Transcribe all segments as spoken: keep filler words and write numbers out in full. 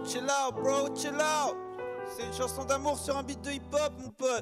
chill out, bro, chill out. C'est une chanson d'amour sur un beat de hip-hop, mon pote.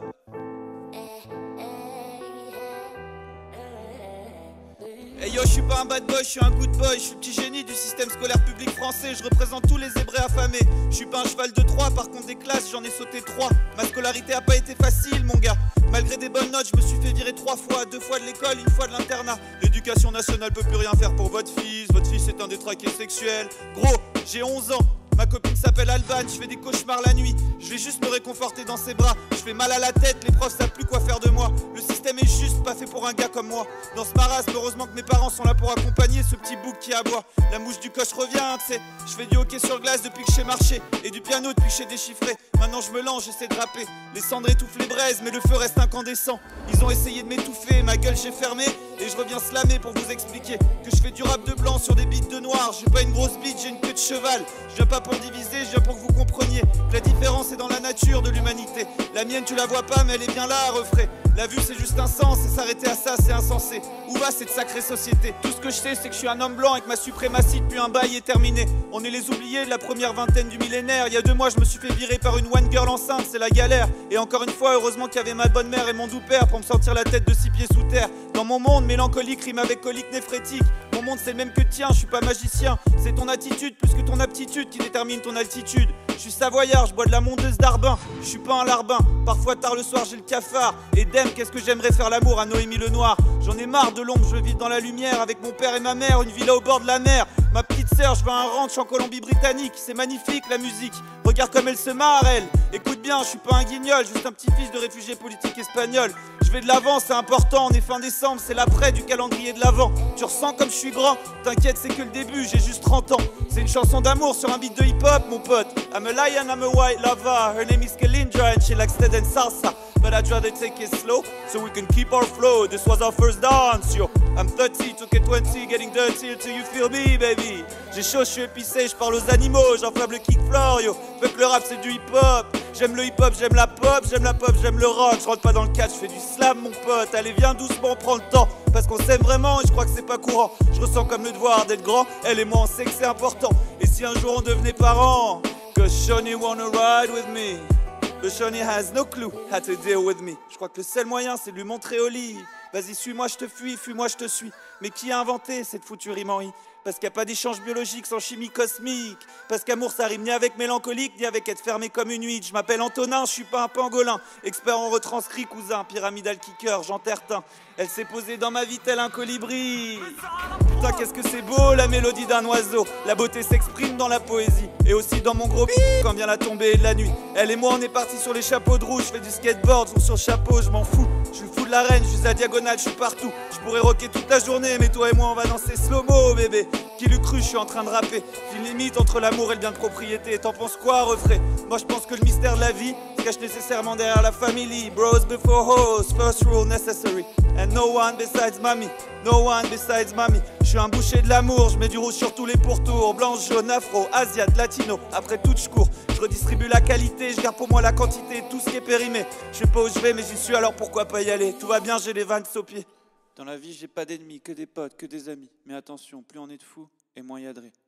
Hey yo, je suis pas un bad boy, je suis un good boy. Je suis le petit génie du système scolaire public français. Je représente tous les zébrés affamés. Je suis pas un cheval de Troie, par contre des classes, j'en ai sauté trois. Ma scolarité a pas été facile, mon gars. Malgré des bonnes notes, je me suis fait virer trois fois. Deux fois de l'école, une fois de l'internat. L'éducation nationale peut plus rien faire pour votre fils. Votre fils est un détraqué sexuel. Gros, j'ai onze ans. Ma copine s'appelle Alban, je fais des cauchemars la nuit. Je vais juste me réconforter dans ses bras. Je fais mal à la tête, les profs savent plus quoi faire de moi. Le système est juste pas fait pour un gars comme moi. Dans ce marasme, heureusement que mes parents sont là pour accompagner ce petit bouc qui aboie. La mouche du coche revient, tu sais. Je fais du hockey sur glace depuis que je sais marcher. Et du piano depuis que je sais déchiffrer. Maintenant je me lance, j'essaie de rapper. Les cendres étouffent les braises, mais le feu reste incandescent. Ils ont essayé de m'étouffer, ma gueule j'ai fermé. Et je reviens slammer pour vous expliquer que je fais du rap de blanc sur des beats de noir. J'ai pas une grosse bite, j'ai une queue de cheval. Je viens pas pour diviser, je viens pour que vous compreniez que la différence est dans la nature de l'humanité. La mienne tu la vois pas mais elle est bien là à refrais. La vue c'est juste un sens et s'arrêter à ça c'est insensé. Où va cette sacrée société? Tout ce que je sais c'est que je suis un homme blanc et que ma suprématie depuis un bail est terminée. On est les oubliés de la première vingtaine du millénaire. Il y a deux mois je me suis fait virer par une one girl enceinte, c'est la galère. Et encore une fois heureusement qu'il y avait ma bonne mère et mon doux père pour me sortir la tête de six pieds sous terre. Dans mon monde mélancolique rime avec colique néphrétique. Mon monde c'est le même que le tien, je suis pas magicien. C'est ton attitude plus que ton aptitude qui détermine ton altitude. Je suis savoyard, je bois de la mondeuse d'Arbin. Je suis pas un larbin, parfois tard le soir j'ai le cafard. Et dem, qu'est-ce que j'aimerais faire l'amour à Noémie Lenoir. J'en ai marre de l'ombre, je veux vivre dans la lumière. Avec mon père et ma mère, une villa au bord de la mer. Ma petite sœur, je veux un ranch en Colombie-Britannique. C'est magnifique la musique, regarde comme elle se marre elle. Écoute bien, je suis pas un guignol, juste un petit fils de réfugié politique espagnol. Je vais de l'avant, c'est important, on est fin décembre, c'est l'après du calendrier de l'avant. Tu ressens comme je suis grand, t'inquiète c'est que le début, j'ai juste trente ans. C'est une chanson d'amour sur un beat de hip-hop mon pote. I'm a lion, I'm a white lover, her name is Kalindra and she likes Ted and salsa. But I'd rather take it slow, so we can keep our flow. This was our first dance, yo. I'm thirty, took it twenty, getting dirty till you feel me, baby. J'ai chaud, je suis épicé, je parle aux animaux, j'enflamme le kick floor, yo. Fait que le rap c'est du hip-hop. J'aime le hip-hop, j'aime la pop, j'aime la pop, j'aime le rock. Je rentre pas dans le catch, je fais du slam, mon pote. Allez, viens doucement, prends le temps. Parce qu'on s'aime vraiment et je crois que c'est pas courant. Je ressens comme le devoir d'être grand. Elle et moi, on sait que c'est important. Et si un jour on devenait parents, que Shawnee wanna ride with me. But Shawnee has no clue how to deal with me. Je crois que le seul moyen, c'est de lui montrer au lit. Vas-y, suis-moi, je te fuis, fuis-moi, je te suis. Mais qui a inventé cette foutue rime en i? Parce qu'il n'y a pas d'échange biologique sans chimie cosmique. Parce qu'amour ça rime ni avec mélancolique ni avec être fermé comme une huître. Je m'appelle Antonin, je suis pas un pangolin. Expert en retranscrit, cousin, pyramidal kicker, j'entertain. Elle s'est posée dans ma vie tel un colibri. Putain qu'est-ce que c'est beau la mélodie d'un oiseau. La beauté s'exprime dans la poésie. Et aussi dans mon gros b*** quand vient la tombée de la nuit. Elle et moi on est partis sur les chapeaux de roue. Je fais du skateboard, je sur le chapeau, je m'en fous. Je suis le fou de la reine, je suis à diagonale, je suis partout. Je pourrais rocker toute la journée, mais toi et moi on va danser slow-mo bébé. Qui l'eût cru, je suis en train de rapper. Une limite entre l'amour et le bien de propriété. T'en penses quoi, refrain? Moi je pense que le mystère de la vie se cache nécessairement derrière la famille. Bros before hoes, first rule necessary. And no one besides mommy, no one besides mommy. Je suis un boucher de l'amour, je mets du rouge sur tous les pourtours. Blanche, jaune, afro, asiate, latino. Après tout je cours, je redistribue la qualité. Je garde pour moi la quantité, tout ce qui est périmé. Je sais pas où je vais mais j'y suis, alors pourquoi pas y aller? Tout va bien, j'ai les vannes au pied. Dans la vie, j'ai pas d'ennemis, que des potes, que des amis. Mais attention, plus on est de fous, et moins y a de ré.